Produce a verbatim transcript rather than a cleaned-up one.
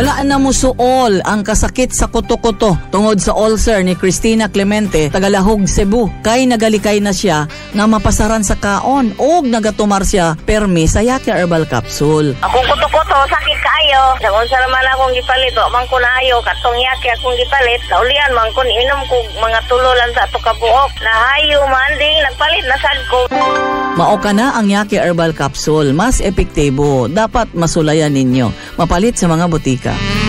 Wala na mo suol ang kasakit sa kuto-kuto tungod sa ulcer ni Cristina Clemente, tagalahog Cebu. Kay nagalikay na siya nga mapasaran sa kaon og nagatumar siya permi sa Yaki Herbal Capsule. Akong kuto-kuto sakit kaayo. Dagon sa naman akong gipalit, wa man ko naayo katong Yaki akong gipalit. Kaulian man ko inom ko mga tulo lang sa to ka buok. Nahayo man ding nagpalit na sad ko. Mao ka na ang Yaki Herbal Capsule, mas epektibo. Dapat masulayan ninyo. Mapalit sa mga butika.